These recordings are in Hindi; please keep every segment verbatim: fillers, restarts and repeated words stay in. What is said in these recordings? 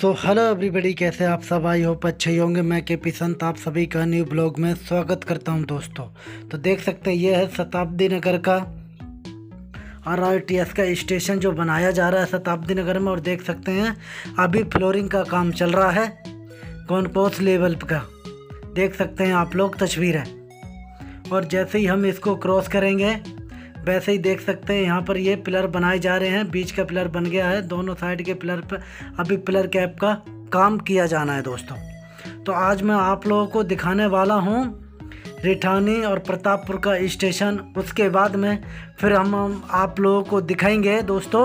सो हेलो एवरीबॉडी, कैसे आप सब? आई होप अच्छे ही होंगे। मैं के पी संत आप सभी का न्यू ब्लॉग में स्वागत करता हूं दोस्तों। तो देख सकते हैं ये है शताब्दी नगर का आर आर टी एस का स्टेशन जो बनाया जा रहा है शताब्दी नगर में। और देख सकते हैं अभी फ्लोरिंग का काम चल रहा है कॉन्कोर्स लेवल का। देख सकते हैं आप लोग तस्वीरें। और जैसे ही हम इसको क्रॉस करेंगे वैसे ही देख सकते हैं यहाँ पर ये पिलर बनाए जा रहे हैं। बीच का पिलर बन गया है, दोनों साइड के पिलर पर अभी पिलर कैप का काम किया जाना है दोस्तों। तो आज मैं आप लोगों को दिखाने वाला हूँ रिठानी और प्रतापपुर का स्टेशन। उसके बाद में फिर हम, हम आप लोगों को दिखाएंगे दोस्तों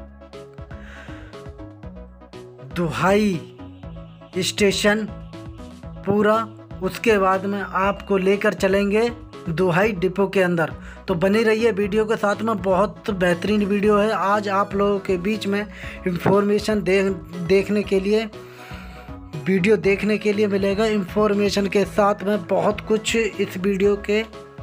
दुहाई स्टेशन पूरा। उसके बाद में आपको लेकर चलेंगे दुहाई डिपो के अंदर। तो बनी रहिए वीडियो के साथ में, बहुत बेहतरीन वीडियो है। आज आप लोगों के बीच में इंफॉर्मेशन दे, देखने के लिए वीडियो देखने के लिए मिलेगा। इंफॉर्मेशन के साथ में बहुत कुछ इस वीडियो के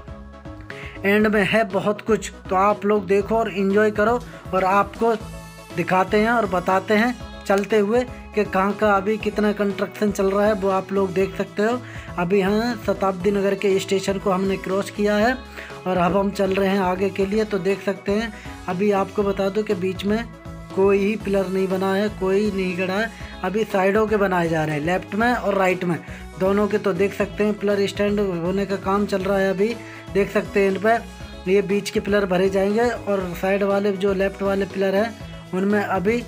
एंड में है, बहुत कुछ। तो आप लोग देखो और एंजॉय करो और आपको दिखाते हैं और बताते हैं चलते हुए कि कहाँ का अभी कितना कंस्ट्रक्शन चल रहा है, वो आप लोग देख सकते हो। अभी यहाँ शताब्दी नगर के स्टेशन को हमने क्रॉस किया है और अब हम चल रहे हैं आगे के लिए। तो देख सकते हैं अभी आपको बता दूं कि बीच में कोई ही पिलर नहीं बना है, कोई नहीं गड़ा है। अभी साइडों के बनाए जा रहे हैं, लेफ्ट में और राइट में दोनों के। तो देख सकते हैं पिलर स्टैंड होने का काम चल रहा है अभी। देख सकते हैं इन पर ये बीच के पिलर भरे जाएंगे और साइड वाले जो लेफ्ट वाले पिलर हैं उनमें अभी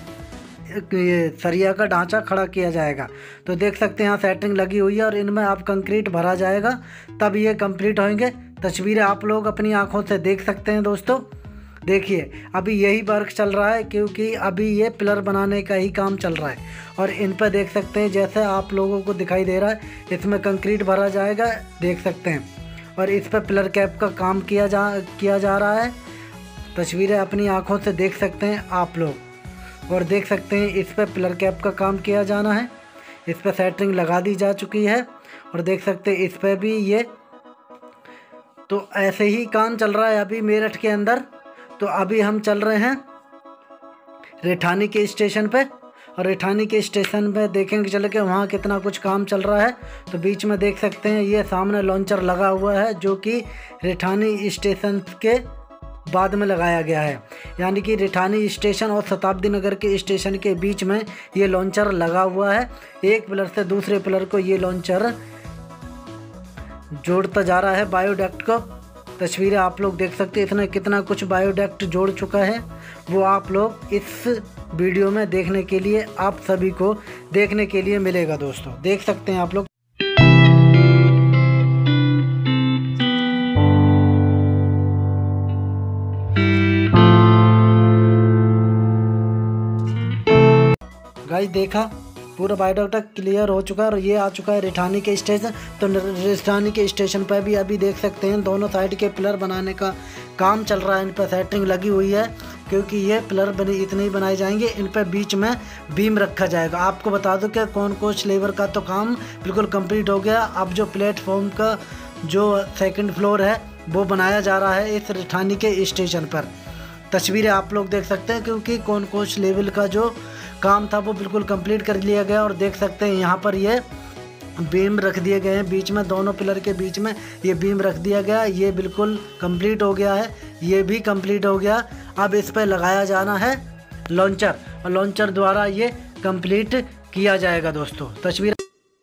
ये सरिया का ढांचा खड़ा किया जाएगा। तो देख सकते हैं यहाँ सेटिंग लगी हुई है और इनमें अब कंक्रीट भरा जाएगा, तब ये कंप्लीट होंगे। तस्वीरें आप लोग अपनी आंखों से देख सकते हैं दोस्तों। देखिए अभी यही वर्क चल रहा है क्योंकि अभी ये पिलर बनाने का ही काम चल रहा है। और इन पर देख सकते हैं जैसे आप लोगों को दिखाई दे रहा है, इसमें कंक्रीट भरा जाएगा, देख सकते हैं। और इस पर पिलर कैप का काम किया जा किया जा रहा है। तस्वीरें अपनी आँखों से देख सकते हैं आप लोग। और देख सकते हैं इस पर पिलर कैप का काम किया जाना है, इस पर सेटिंग लगा दी जा चुकी है। और देख सकते हैं इस पर भी ये, तो ऐसे ही काम चल रहा है अभी मेरठ के अंदर। तो अभी हम चल रहे हैं रिठानी के स्टेशन पे और रिठानी के स्टेशन पे देखेंगे चल के वहाँ कितना कुछ काम चल रहा है। तो बीच में देख सकते हैं ये सामने लॉन्चर लगा हुआ है जो कि रिठानी स्टेशन के बाद में लगाया गया है। यानी कि रिठानी स्टेशन और शताब्दी नगर के स्टेशन के बीच में ये लॉन्चर लगा हुआ है। एक पिलर से दूसरे पिलर को ये लॉन्चर जोड़ता जा रहा है बायोडक्ट को। तस्वीरें आप लोग देख सकते हैं, इसने कितना कुछ बायोडक्ट जोड़ चुका है वो आप लोग इस वीडियो में देखने के लिए, आप सभी को देखने के लिए मिलेगा दोस्तों। देख सकते हैं आप लोग। गाइस देखा पूरा बायोडक्ट क्लियर हो चुका है और ये आ चुका है रिठानी के स्टेशन। तो रिठानी के स्टेशन पर भी अभी देख सकते हैं दोनों साइड के पिलर बनाने का काम चल रहा है। इन पर सेटिंग लगी हुई है क्योंकि ये पिलर बने इतने ही बनाए जाएंगे। इन पर बीच में बीम रखा जाएगा। आपको बता दूं कि कॉन्कोर्स लेवल का तो काम बिल्कुल कंप्लीट हो गया। अब जो प्लेटफॉर्म का जो सेकेंड फ्लोर है वो बनाया जा रहा है इस रिठानी के स्टेशन पर। तस्वीरें आप लोग देख सकते हैं क्योंकि कॉन्कोर्स लेवल का जो काम था वो बिल्कुल कंप्लीट कर लिया गया। और देख सकते हैं यहाँ पर ये बीम रख दिए गए हैं बीच में, दोनों पिलर के बीच में ये बीम रख दिया गया। ये बिल्कुल कंप्लीट हो गया है, ये भी कंप्लीट हो गया। अब इस पर लगाया जाना है लॉन्चर और लॉन्चर द्वारा ये कंप्लीट किया जाएगा दोस्तों। तस्वीर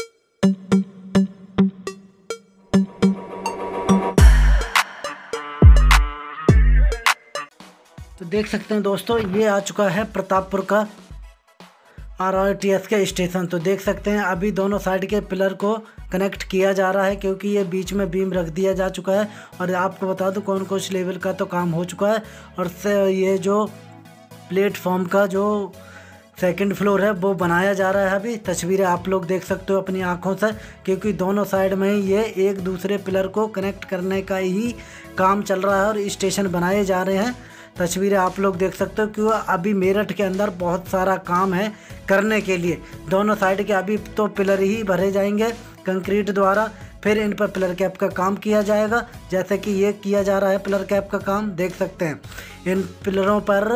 तो देख सकते हैं दोस्तों ये आ चुका है प्रतापपुर का आर आर टी एस के स्टेशन। तो देख सकते हैं अभी दोनों साइड के पिलर को कनेक्ट किया जा रहा है क्योंकि ये बीच में बीम रख दिया जा चुका है। और आपको बता दूं कॉन्कोर्स लेवल का तो काम हो चुका है और से ये जो प्लेटफॉर्म का जो सेकंड फ्लोर है वो बनाया जा रहा है अभी। तस्वीरें आप लोग देख सकते हो अपनी आंखों से क्योंकि दोनों साइड में ये एक दूसरे पिलर को कनेक्ट करने का ही काम चल रहा है और स्टेशन बनाए जा रहे हैं। तस्वीरें आप लोग देख सकते हो क्यों अभी मेरठ के अंदर बहुत सारा काम है करने के लिए। दोनों साइड के अभी तो पिलर ही भरे जाएंगे कंक्रीट द्वारा, फिर इन पर पिलर कैप का काम किया जाएगा जैसे कि ये किया जा रहा है पिलर कैप का काम। देख सकते हैं इन पिलरों पर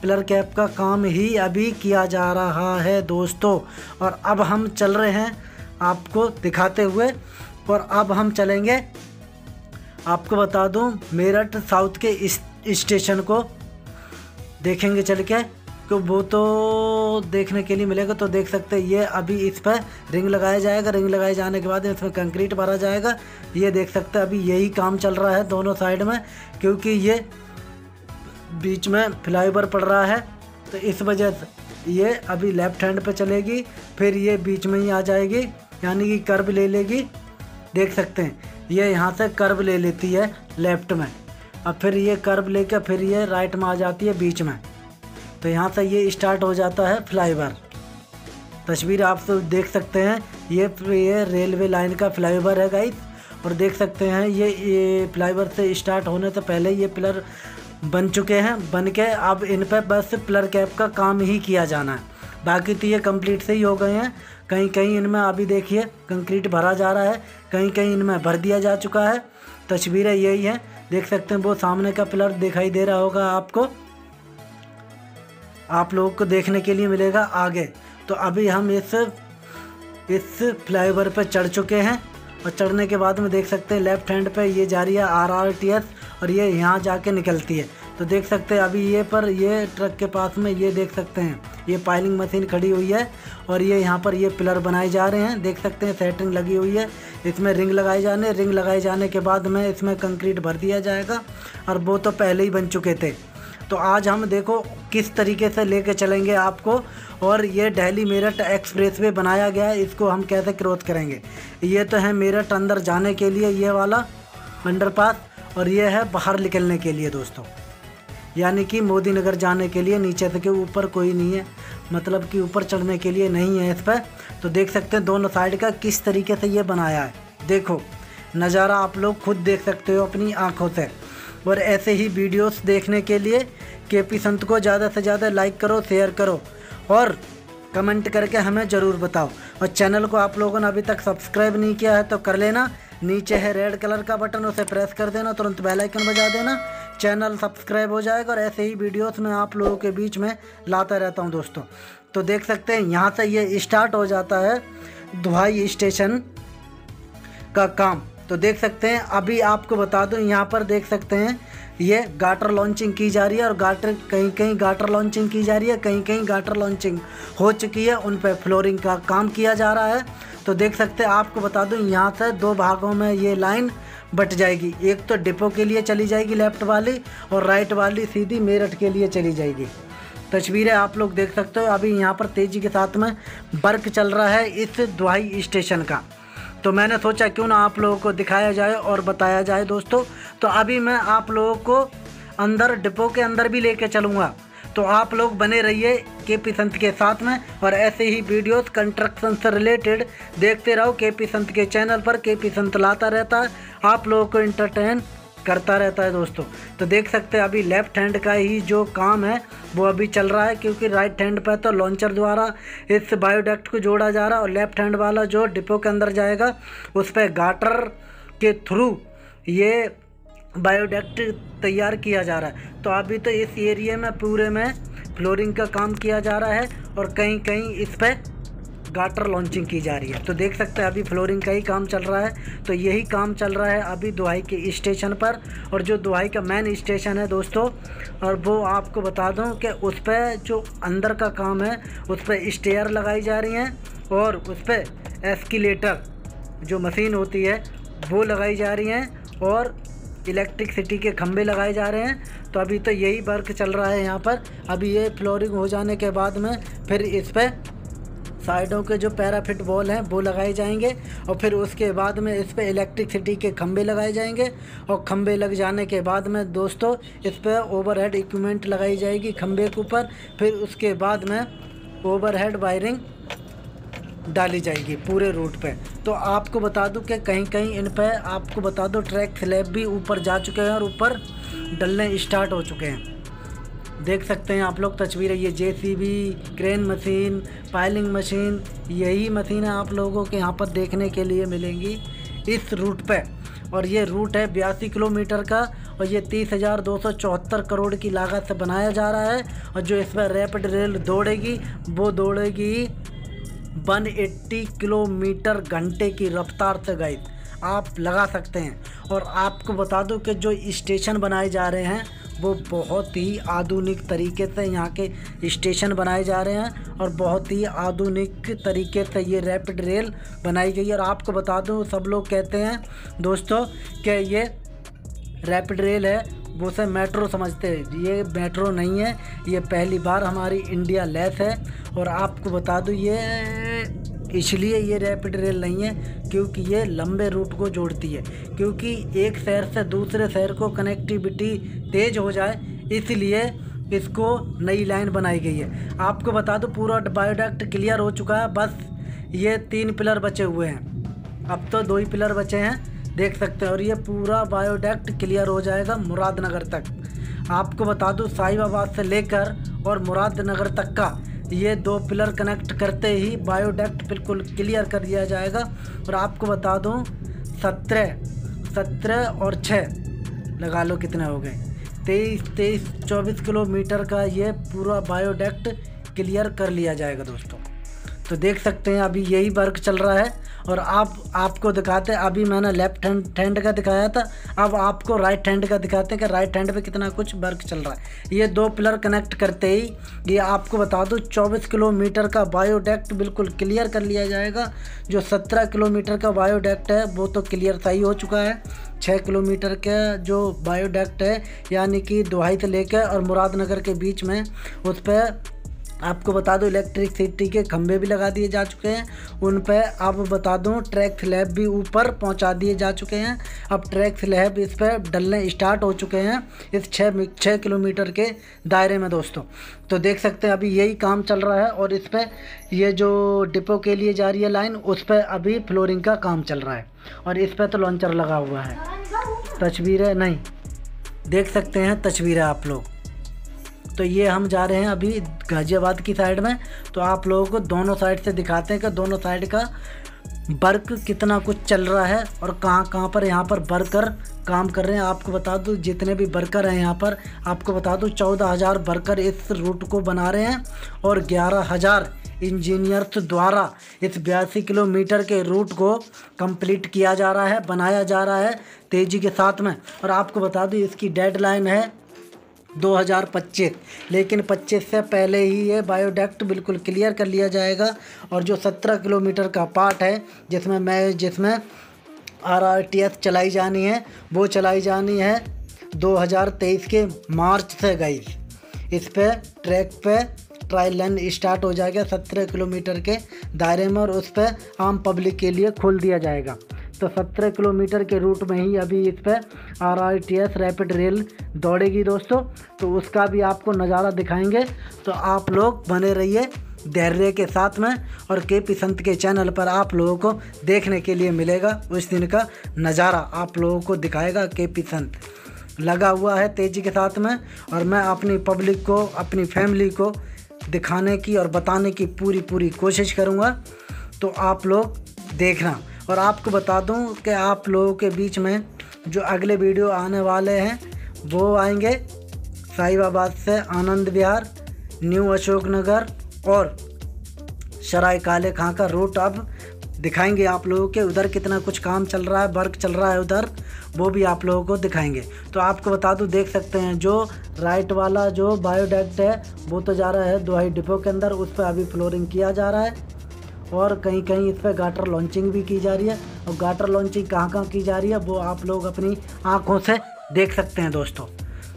पिलर कैप का काम ही अभी किया जा रहा है दोस्तों। और अब हम चल रहे हैं आपको दिखाते हुए, और अब हम चलेंगे, आपको बता दूं, मेरठ साउथ के इस स्टेशन को देखेंगे चल के, तो वो तो देखने के लिए मिलेगा। तो देख सकते हैं ये अभी इस पर रिंग लगाया जाएगा, रिंग लगाए जाने के बाद इसमें कंक्रीट भरा जाएगा। ये देख सकते हैं अभी यही काम चल रहा है दोनों साइड में, क्योंकि ये बीच में फ्लाईओवर पड़ रहा है, तो इस वजह से ये अभी लेफ्ट हैंड पे चलेगी, फिर ये बीच में ही आ जाएगी, यानी कि कर्व ले लेगी। देख सकते हैं ये यहाँ से कर्व ले लेती है लेफ्ट में, अब फिर ये कर्व लेकर फिर ये राइट में आ जाती है बीच में। तो यहाँ से ये स्टार्ट हो जाता है फ्लाईओवर। तस्वीर आप तो देख सकते हैं, ये ये रेलवे लाइन का फ्लाईओवर है गाइस। और देख सकते हैं ये ये फ्लाईओवर से स्टार्ट होने से पहले ये पिलर बन चुके हैं, बन के अब इन पर बस पिलर कैप का काम ही किया जाना है। बाकी तो ये कंप्लीट से ही हो गए हैं। कहीं कहीं इनमें अभी देखिए कंक्रीट भरा जा रहा है, कहीं कहीं इनमें भर दिया जा चुका है। तस्वीरें यही हैं, देख सकते हैं वो सामने का पिलर दिखाई दे रहा होगा आपको, आप लोगों को देखने के लिए मिलेगा आगे। तो अभी हम इस इस फ्लाईओवर पर चढ़ चुके हैं, और चढ़ने के बाद में देख सकते हैं लेफ्ट हैंड पे ये जा रही है आर आर टी एस, और ये यहाँ जाके निकलती है। तो देख सकते हैं अभी ये पर ये ट्रक के पास में ये देख सकते हैं ये पाइलिंग मशीन खड़ी हुई है, और ये यहाँ पर ये पिलर बनाए जा रहे हैं। देख सकते हैं सेटिंग लगी हुई है, इसमें रिंग लगाए जाने रिंग लगाए जाने के बाद में इसमें कंक्रीट भर दिया जाएगा, और वो तो पहले ही बन चुके थे। तो आज हम देखो किस तरीके से लेके चलेंगे आपको, और ये दिल्ली मेरठ एक्सप्रेसवे बनाया गया है, इसको हम कैसे क्रॉस करेंगे। ये तो है मेरठ अंदर जाने के लिए ये वाला अंडरपास, और ये है बाहर निकलने के लिए दोस्तों, यानी कि मोदी नगर जाने के लिए। नीचे से के ऊपर कोई नहीं है, मतलब कि ऊपर चढ़ने के लिए नहीं है इस पर। तो देख सकते हैं दोनों साइड का किस तरीके से ये बनाया है, देखो नज़ारा आप लोग खुद देख सकते हो अपनी आँखों से। और ऐसे ही वीडियोस देखने के लिए केपी संत को ज़्यादा से ज़्यादा लाइक करो, शेयर करो, और कमेंट करके हमें ज़रूर बताओ। और चैनल को आप लोगों ने अभी तक सब्सक्राइब नहीं किया है तो कर लेना, नीचे है रेड कलर का बटन, उसे प्रेस कर देना, तुरंत बेल आइकन बजा देना, चैनल सब्सक्राइब हो जाएगा। और ऐसे ही वीडियोस मैं आप लोगों के बीच में लाता रहता हूं दोस्तों। तो देख सकते हैं यहाँ से ये स्टार्ट हो जाता है दुहाई स्टेशन का काम। तो देख सकते हैं अभी आपको बता दूं, यहाँ पर देख सकते हैं ये गाटर लॉन्चिंग की जा रही है, और गाटर कहीं कहीं गाटर लॉन्चिंग की जा रही है, कहीं कहीं गाटर लॉन्चिंग हो चुकी है, उन पर फ्लोरिंग का काम किया जा रहा है। तो देख सकते हैं आपको बता दूं, यहाँ से दो भागों में ये लाइन बट जाएगी, एक तो डिपो के लिए चली जाएगी लेफ़्ट वाली, और राइट वाली सीधी मेरठ के लिए चली जाएगी। तस्वीरें आप लोग देख सकते हो, अभी यहाँ पर तेज़ी के साथ में वर्क चल रहा है इस दुहाई स्टेशन का। तो मैंने सोचा क्यों ना आप लोगों को दिखाया जाए और बताया जाए दोस्तों। तो अभी मैं आप लोगों को अंदर डिपो के अंदर भी लेके चलूँगा, तो आप लोग बने रहिए केपी संत के साथ में, और ऐसे ही वीडियोस कंस्ट्रक्शन से रिलेटेड देखते रहो केपी संत के चैनल पर। केपी संत लाता रहता है, आप लोगों को इंटरटेन करता रहता है दोस्तों। तो देख सकते हैं अभी लेफ़्ट हैंड का ही जो काम है वो अभी चल रहा है, क्योंकि राइट हैंड पर तो लॉन्चर द्वारा इस बायोडक्ट को जोड़ा जा रहा है, और लेफ़्ट हैंड वाला जो डिपो के अंदर जाएगा उस पर गाटर के थ्रू ये बायोडक्ट तैयार किया जा रहा है। तो अभी तो इस एरिया में पूरे में फ्लोरिंग का काम किया जा रहा है, और कहीं कहीं इस पर गाटर लॉन्चिंग की जा रही है। तो देख सकते हैं अभी फ्लोरिंग का ही काम चल रहा है। तो यही काम चल रहा है अभी दुहाई के स्टेशन पर, और जो दुहाई का मेन स्टेशन है दोस्तों, और वो आपको बता दूं कि उस पर जो अंदर का काम है उस पर स्टेयर लगाई जा रही हैं, और उस पर एस्केलेटर जो मशीन होती है वो लगाई जा रही हैं, और इलेक्ट्रिसिटी के खंभे लगाए जा रहे हैं। तो अभी तो यही वर्क चल रहा है यहाँ पर। अभी ये फ्लोरिंग हो जाने के बाद में फिर इस पर साइडों के जो पैराफिट वॉल हैं वो लगाए जाएंगे, और फिर उसके बाद में इस पर इलेक्ट्रिसिटी के खंभे लगाए जाएंगे, और खंभे लग जाने के बाद में दोस्तों इस पर ओवरहेड इक्विपमेंट लगाई जाएगी खंभे के ऊपर। फिर उसके बाद में ओवरहेड वायरिंग डाली जाएगी पूरे रूट पे। तो आपको बता दूं कि कहीं कहीं इन पे आपको बता दो ट्रैक स्लैब भी ऊपर जा चुके हैं, और ऊपर डलने स्टार्ट हो चुके हैं। देख सकते हैं आप लोग तस्वीरें, ये JCB, crane machine, piling machine, यही मशीनें आप लोगों के यहाँ पर देखने के लिए मिलेंगी इस रूट पे। और ये रूट है बयासी किलोमीटर का और ये तीस हज़ार दो सौ चौहत्तर करोड़ की लागत से बनाया जा रहा है। और जो इस पर रैपिड रेल दौड़ेगी वो दौड़ेगी एक सौ अस्सी किलोमीटर घंटे की रफ्तार से गाइस, आप लगा सकते हैं। और आपको बता दूं कि जो स्टेशन बनाए जा रहे हैं वो बहुत ही आधुनिक तरीके से यहाँ के स्टेशन बनाए जा रहे हैं और बहुत ही आधुनिक तरीके से ये रैपिड रेल बनाई गई है। और आपको बता दूं, सब लोग कहते हैं दोस्तों कि ये रैपिड रेल है वो से मेट्रो समझते हैं, ये मेट्रो नहीं है, ये पहली बार हमारी इंडिया लेस है। और आपको बता दूं ये इसलिए ये रैपिड रेल नहीं है क्योंकि ये लंबे रूट को जोड़ती है, क्योंकि एक शहर से दूसरे शहर को कनेक्टिविटी तेज़ हो जाए इसलिए इसको नई लाइन बनाई गई है। आपको बता दूं पूरा बायोडक्ट क्लियर हो चुका है, बस ये तीन पिलर बचे हुए हैं, अब तो दो ही पिलर बचे हैं, देख सकते हैं। और ये पूरा बायोडक्ट क्लियर हो जाएगा मुरादनगर तक। आपको बता दूं साहिबाबाद से लेकर और मुरादनगर तक का ये दो पिलर कनेक्ट करते ही बायोडक्ट बिल्कुल क्लियर कर दिया जाएगा। और आपको बता दूं सत्रह सत्रह और छः लगा लो कितने हो गए, तेईस तेईस चौबीस किलोमीटर का ये पूरा बायोडक्ट क्लियर कर लिया जाएगा दोस्तों। तो देख सकते हैं अभी यही वर्क चल रहा है। और आप आपको दिखाते हैं, अभी मैंने लेफ्ट हैंड हैंड का दिखाया था, अब आपको राइट हैंड का दिखाते हैं कि राइट हैंड पे कितना कुछ वर्क चल रहा है। ये दो पिलर कनेक्ट करते ही ये आपको बता दूं चौबीस किलोमीटर का बायोडक्ट बिल्कुल क्लियर कर लिया जाएगा। जो सत्रह किलोमीटर का बायोडक्ट है वो तो क्लियर सही हो चुका है। छः किलोमीटर का जो बायोडक्ट है यानी कि दुहाई से लेकर और मुरादनगर के बीच में, उस पर आपको बता दूं इलेक्ट्रिसिटी के खंभे भी लगा दिए जा चुके हैं, उन पर अब बता दूं ट्रैक स्लैब भी ऊपर पहुंचा दिए जा चुके हैं। अब ट्रैक स्लैब इस पर डलने स्टार्ट हो चुके हैं इस छः छः किलोमीटर के दायरे में दोस्तों। तो देख सकते हैं अभी यही काम चल रहा है। और इस पर ये जो डिपो के लिए जा रही है लाइन, उस पर अभी फ्लोरिंग का काम चल रहा है। और इस पर तो लॉन्चर लगा हुआ है, तस्वीरें नहीं देख सकते हैं तस्वीरें आप लोग। तो ये हम जा रहे हैं अभी गाज़ियाबाद की साइड में, तो आप लोगों को दोनों साइड से दिखाते हैं कि दोनों साइड का वर्क कितना कुछ चल रहा है और कहाँ कहाँ पर यहाँ पर वर्कर काम कर रहे हैं। आपको बता दूं जितने भी वर्कर हैं यहाँ पर, आपको बता दूं चौदह हज़ार वर्कर इस रूट को बना रहे हैं और ग्यारह हज़ार इंजीनियर्स द्वारा इस बयासी किलोमीटर के रूट को कंप्लीट किया जा रहा है, बनाया जा रहा है तेज़ी के साथ में। और आपको बता दूं इसकी डेडलाइन है दो हज़ार पच्चीस, लेकिन पच्चीस से पहले ही ये बायोडक्ट बिल्कुल क्लियर कर लिया जाएगा। और जो सत्रह किलोमीटर का पार्ट है जिसमें मैं जिसमें आर आर टी एस चलाई जानी है वो चलाई जानी है दो हज़ार तेईस के मार्च से गई। इस पे ट्रैक पे ट्रायल रन स्टार्ट हो जाएगा सत्रह किलोमीटर के दायरे में और उस पर आम पब्लिक के लिए खोल दिया जाएगा। तो सत्रह किलोमीटर के रूट में ही अभी इस पर R R T S rapid rail दौड़ेगी दोस्तों, तो उसका भी आपको नज़ारा दिखाएंगे। तो आप लोग बने रहिए धैर्य के साथ में और के पी संत के चैनल पर आप लोगों को देखने के लिए मिलेगा उस दिन का नज़ारा, आप लोगों को दिखाएगा के पी संत लगा हुआ है तेज़ी के साथ में। और मैं अपनी पब्लिक को, अपनी फैमिली को दिखाने की और बताने की पूरी पूरी कोशिश करूँगा, तो आप लोग देखना। और आपको बता दूं कि आप लोगों के बीच में जो अगले वीडियो आने वाले हैं वो आएंगे साहिबाबाद से आनंद विहार, न्यू अशोक नगर और सराय काले खां का रूट अब दिखाएंगे आप लोगों के। उधर कितना कुछ काम चल रहा है, वर्क चल रहा है उधर, वो भी आप लोगों को दिखाएंगे। तो आपको बता दूं देख सकते हैं जो राइट वाला जो बायोडक्ट है वो तो जा रहा है दुहाई डिपो के अंदर, उस पर अभी फ्लोरिंग किया जा रहा है और कहीं कहीं इस पर गाटर लॉन्चिंग भी की जा रही है। और गाटर लॉन्चिंग कहाँ कहाँ की जा रही है वो आप लोग अपनी आँखों से देख सकते हैं दोस्तों।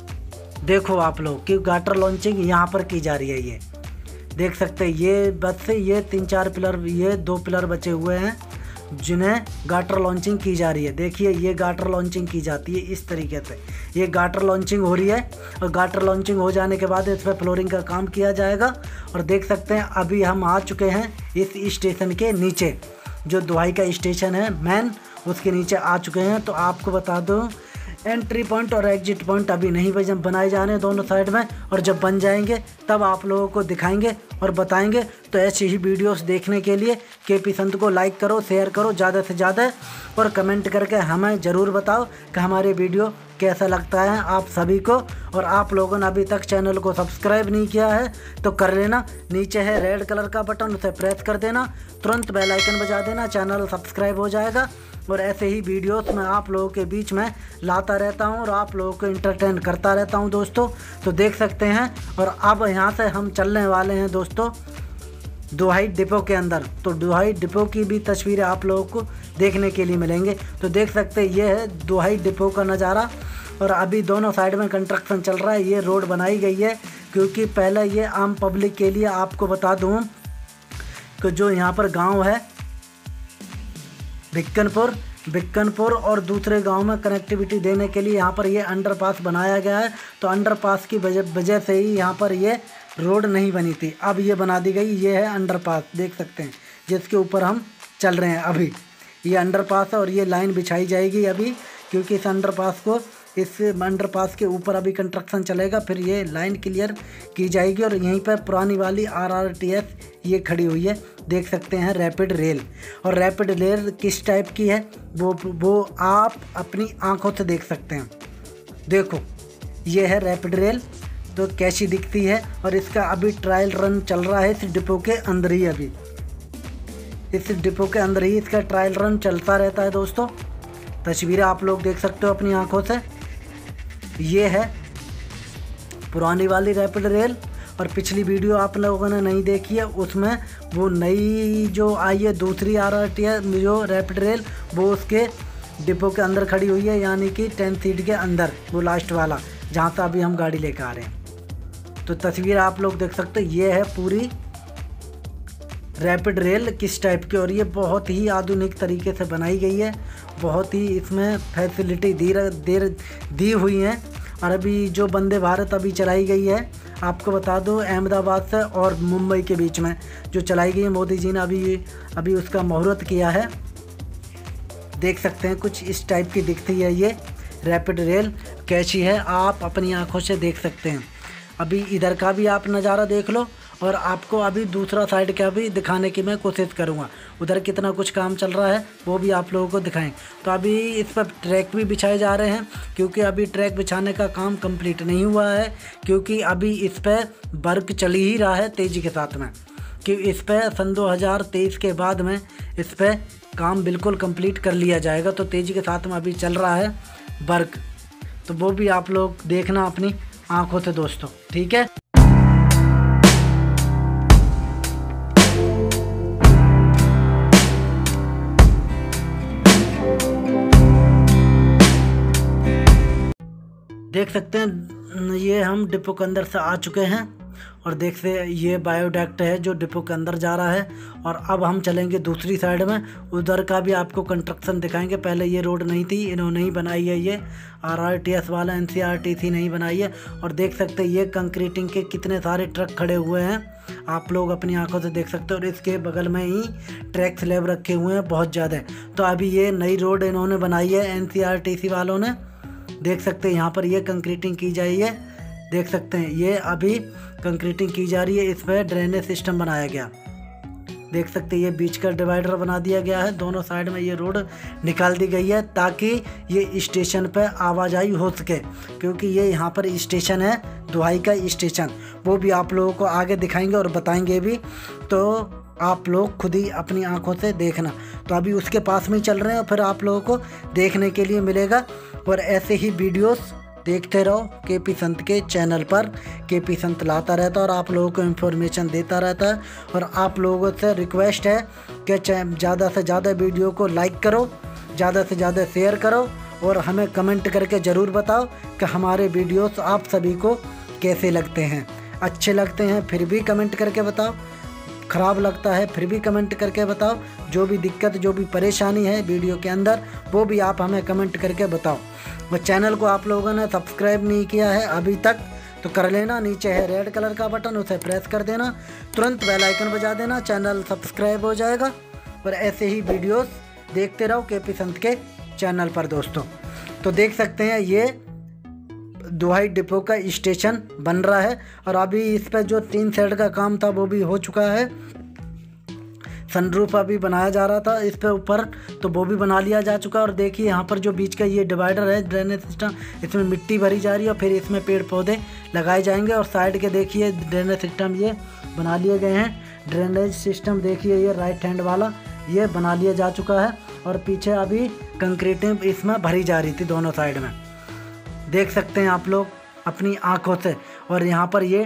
देखो आप लोग कि गाटर लॉन्चिंग यहाँ पर की जा रही है, ये देख सकते हैं। ये बस से ये तीन चार पिलर, ये दो पिलर बचे हुए हैं जिन्हें गाटर लॉन्चिंग की जा रही है। देखिए ये गाटर लॉन्चिंग की जाती है इस तरीके से, ये गाटर लॉन्चिंग हो रही है और गाटर लॉन्चिंग हो जाने के बाद इस पर फ्लोरिंग का काम किया जाएगा। और देख सकते हैं अभी हम आ चुके हैं इस स्टेशन के नीचे, जो दुहाई का स्टेशन है मेन, उसके नीचे आ चुके हैं। तो आपको बता दूं एंट्री पॉइंट और एग्जिट पॉइंट अभी नहीं बनाए जा रहे हैं दोनों साइड में, और जब बन जाएंगे तब आप लोगों को दिखाएंगे और बताएंगे। तो ऐसी ही वीडियोस देखने के लिए के पी संत को लाइक करो, शेयर करो ज़्यादा से ज़्यादा और कमेंट करके हमें ज़रूर बताओ कि हमारे वीडियो कैसा लगता है आप सभी को। और आप लोगों ने अभी तक चैनल को सब्सक्राइब नहीं किया है तो कर लेना, नीचे है रेड कलर का बटन, उसे प्रेस कर देना, तुरंत बेल आइकन बजा देना, चैनल सब्सक्राइब हो जाएगा। और ऐसे ही वीडियोस मैं आप लोगों के बीच में लाता रहता हूं और आप लोगों को इंटरटेन करता रहता हूं दोस्तों। तो देख सकते हैं। और अब यहां से हम चलने वाले हैं दोस्तों दुहाई डिपो के अंदर। तो दुहाई डिपो की भी तस्वीरें आप लोगों को देखने के लिए मिलेंगे। तो देख सकते हैं ये है दुहाई डिपो का नज़ारा। और अभी दोनों साइड में कंस्ट्रक्शन चल रहा है। ये रोड बनाई गई है क्योंकि पहले ये आम पब्लिक के लिए, आपको बता दूं कि जो यहाँ पर गांव है बिक्कनपुर बिक्कनपुर और दूसरे गांव में कनेक्टिविटी देने के लिए यहाँ पर ये अंडरपास बनाया गया है। तो अंडरपास की वजह वजह से ही यहाँ पर ये रोड नहीं बनी थी, अब ये बना दी गई। ये है अंडरपास, देख सकते हैं, जिसके ऊपर हम चल रहे हैं अभी। ये अंडरपास है और ये लाइन बिछाई जाएगी अभी, क्योंकि इस अंडरपास को इस अंडरपास के ऊपर अभी कंस्ट्रक्शन चलेगा, फिर ये लाइन क्लियर की जाएगी। और यहीं पर पुरानी वाली आर आर टी एस ये खड़ी हुई है, देख सकते हैं, रैपिड रेल। और रैपिड रेल किस टाइप की है वो वो आप अपनी आंखों से देख सकते हैं। देखो ये है रैपिड रेल, तो कैसी दिखती है। और इसका अभी ट्रायल रन चल रहा है इस डिपो के अंदर ही। अभी इस डिपो के अंदर ही इसका ट्रायल रन चलता रहता है दोस्तों। तस्वीरें आप लोग देख सकते हो अपनी आंखों से। ये है पुरानी वाली रैपिड रेल। और पिछली वीडियो आप लोगों ने नहीं देखी है, उसमें वो नई जो आई है दूसरी आर आर टी है जो रैपिड रेल, वो उसके डिपो के अंदर खड़ी हुई है, यानी कि टेन सीट के अंदर, वो लास्ट वाला जहाँ से अभी हम गाड़ी लेकर आ रहे हैं। तो तस्वीर आप लोग देख सकते हो। ये है पूरी रैपिड रेल किस टाइप की, और ये बहुत ही आधुनिक तरीके से बनाई गई है। बहुत ही इसमें फैसिलिटी दी दे दी हुई है। और अभी जो वंदे भारत अभी चलाई गई है, आपको बता दो अहमदाबाद से और मुंबई के बीच में जो चलाई गई है, मोदी जी ने अभी अभी उसका मुहूर्त किया है। देख सकते हैं कुछ इस टाइप की दिखती है ये रैपिड रेल, कैसी है आप अपनी आंखों से देख सकते हैं। अभी इधर का भी आप नज़ारा देख लो और आपको अभी दूसरा साइड का भी दिखाने की मैं कोशिश करूँगा। उधर कितना कुछ काम चल रहा है वो भी आप लोगों को दिखाएं। तो अभी इस पर ट्रैक भी बिछाए जा रहे हैं, क्योंकि अभी ट्रैक बिछाने का काम कंप्लीट नहीं हुआ है, क्योंकि अभी इस पर वर्क चल ही रहा है तेज़ी के साथ में। कि इस पर सन दो हज़ार तेईस के बाद में इस पर काम बिल्कुल कंप्लीट कर लिया जाएगा। तो तेज़ी के साथ में अभी चल रहा है वर्क, तो वो भी आप लोग देखना अपनी आंखों से दोस्तों, ठीक है। देख सकते हैं ये हम डिपो के अंदर से आ चुके हैं और देखते ये बायोडक्ट है जो डिपो के अंदर जा रहा है। और अब हम चलेंगे दूसरी साइड में, उधर का भी आपको कंस्ट्रक्शन दिखाएंगे। पहले ये रोड नहीं थी, इन्होंने ही बनाई है, ये आर आर टी एस वाला N C R T C नहीं बनाई है। और देख सकते हैं ये कंक्रीटिंग के कितने सारे ट्रक खड़े हुए हैं, आप लोग अपनी आंखों से देख सकते हो। और इसके बगल में ही ट्रैक स्लैब रखे हुए हैं बहुत ज़्यादा। तो अभी ये नई रोड इन्होंने बनाई है N C R T C वालों ने, देख सकते हैं यहाँ पर ये कंक्रीटिंग की जा रही है। देख सकते हैं ये अभी कंक्रीटिंग की जा रही है, इस पर ड्रेनेज सिस्टम बनाया गया। देख सकते हैं ये बीच का डिवाइडर बना दिया गया है, दोनों साइड में ये रोड निकाल दी गई है ताकि ये स्टेशन पर आवाजाही हो सके, क्योंकि ये यहाँ पर स्टेशन है दुहाई का स्टेशन। वो भी आप लोगों को आगे दिखाएंगे और बताएंगे भी, तो आप लोग खुद ही अपनी आंखों से देखना। तो अभी उसके पास में ही चल रहे हैं, फिर आप लोगों को देखने के लिए मिलेगा। और ऐसे ही वीडियोस देखते रहो के पी संत के चैनल पर। के पी संत लाता रहता है और आप लोगों को इन्फॉर्मेशन देता रहता है। और आप लोगों से रिक्वेस्ट है कि ज़्यादा से ज़्यादा वीडियो को लाइक करो, ज़्यादा से ज़्यादा शेयर करो और हमें कमेंट करके ज़रूर बताओ कि हमारे वीडियोस आप सभी को कैसे लगते हैं। अच्छे लगते हैं फिर भी कमेंट करके बताओ, ख़राब लगता है फिर भी कमेंट करके बताओ। जो भी दिक्कत जो भी परेशानी है वीडियो के अंदर वो भी आप हमें कमेंट करके बताओ। और चैनल को आप लोगों ने सब्सक्राइब नहीं किया है अभी तक तो कर लेना, नीचे है रेड कलर का बटन, उसे प्रेस कर देना, तुरंत बेल आइकन बजा देना, चैनल सब्सक्राइब हो जाएगा। और ऐसे ही वीडियोस देखते रहो के पी संत के चैनल पर दोस्तों। तो देख सकते हैं ये दुहाई डिपो का स्टेशन बन रहा है और अभी इस पर जो तीन साइड का काम था वो भी हो चुका है। सनरूफ अभी बनाया जा रहा था इस पे ऊपर, तो वो भी बना लिया जा चुका है। और देखिए यहाँ पर जो बीच का ये डिवाइडर है ड्रेनेज सिस्टम, इसमें मिट्टी भरी जा रही है और फिर इसमें पेड़ पौधे लगाए जाएंगे। और साइड के देखिए ड्रेनेज सिस्टम ये बना लिए गए हैं। ड्रेनेज सिस्टम देखिए ये राइट हैंड वाला ये बना लिया जा चुका है। और पीछे अभी कंक्रीटिंग इसमें भरी जा रही थी दोनों साइड में, देख सकते हैं आप लोग अपनी आँखों से। और यहाँ पर ये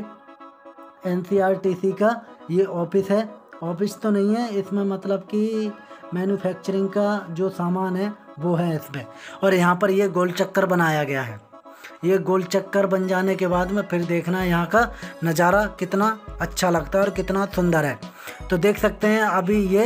N C R T C का ये ऑफिस है, ऑफिस तो नहीं है इसमें, मतलब कि मैन्युफैक्चरिंग का जो सामान है वो है इसमें। और यहाँ पर ये गोल चक्कर बनाया गया है। ये गोल चक्कर बन जाने के बाद में फिर देखना यहाँ का नज़ारा कितना अच्छा लगता है और कितना सुंदर है। तो देख सकते हैं अभी ये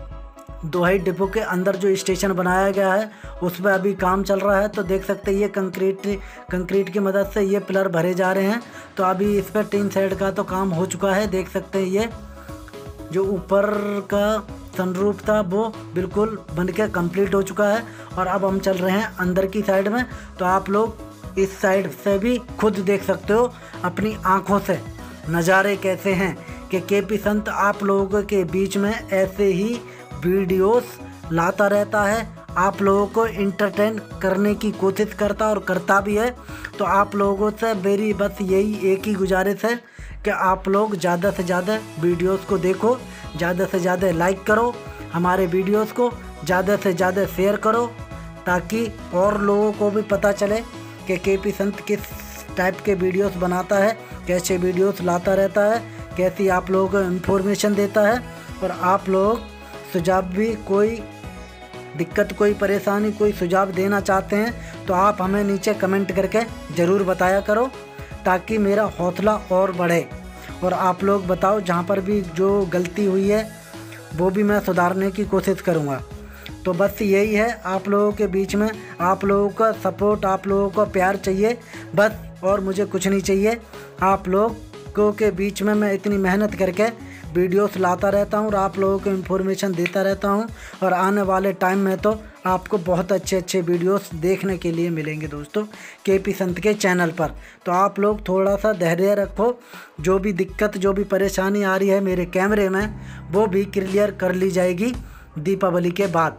दुहाई डिपो के अंदर जो स्टेशन बनाया गया है उस पर अभी काम चल रहा है। तो देख सकते हैं ये कंक्रीट कंक्रीट की मदद से ये पिलर भरे जा रहे हैं। तो अभी इस पर तीन साइड का तो काम हो चुका है। देख सकते हैं ये जो ऊपर का सनरूफ था वो बिल्कुल बन के कम्प्लीट हो चुका है। और अब हम चल रहे हैं अंदर की साइड में। तो आप लोग इस साइड से भी खुद देख सकते हो अपनी आँखों से नज़ारे कैसे हैं कि के पी संत आप लोगों के बीच में ऐसे ही वीडियोस लाता रहता है, आप लोगों को इंटरटेन करने की कोशिश करता और करता भी है। तो आप लोगों से मेरी बस यही एक ही गुजारिश है कि आप लोग ज़्यादा से ज़्यादा वीडियोस को देखो, ज़्यादा से ज़्यादा लाइक करो, हमारे वीडियोस को ज़्यादा से ज़्यादा शेयर करो, ताकि और लोगों को भी पता चले कि के पी संत किस टाइप के वीडियोस बनाता है, कैसे वीडियोस लाता रहता है, कैसी आप लोगों को इन्फॉर्मेशन देता है। और आप लोग सुझाव भी, कोई दिक्कत, कोई परेशानी, कोई सुझाव देना चाहते हैं तो आप हमें नीचे कमेंट करके ज़रूर बताया करो, ताकि मेरा हौसला और बढ़े। और आप लोग बताओ जहाँ पर भी जो गलती हुई है वो भी मैं सुधारने की कोशिश करूँगा। तो बस यही है, आप लोगों के बीच में आप लोगों का सपोर्ट, आप लोगों का प्यार चाहिए बस, और मुझे कुछ नहीं चाहिए। आप लोगों के बीच में मैं इतनी मेहनत करके वीडियोस लाता रहता हूँ और आप लोगों को इन्फॉर्मेशन देता रहता हूँ। और आने वाले टाइम में तो आपको बहुत अच्छे अच्छे वीडियोस देखने के लिए मिलेंगे दोस्तों के पी संत के चैनल पर। तो आप लोग थोड़ा सा धैर्य रखो, जो भी दिक्कत, जो भी परेशानी आ रही है मेरे कैमरे में वो भी क्लियर कर ली जाएगी दीपावली के बाद।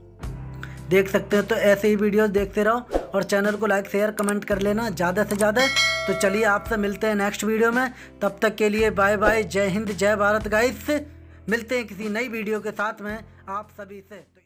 देख सकते हैं, तो ऐसे ही वीडियोस देखते रहो और चैनल को लाइक शेयर कमेंट कर लेना ज़्यादा से ज़्यादा। तो चलिए आपसे मिलते हैं नेक्स्ट वीडियो में, तब तक के लिए बाय बाय, जय हिंद जय भारत गाइस। मिलते हैं किसी नई वीडियो के साथ में आप सभी से।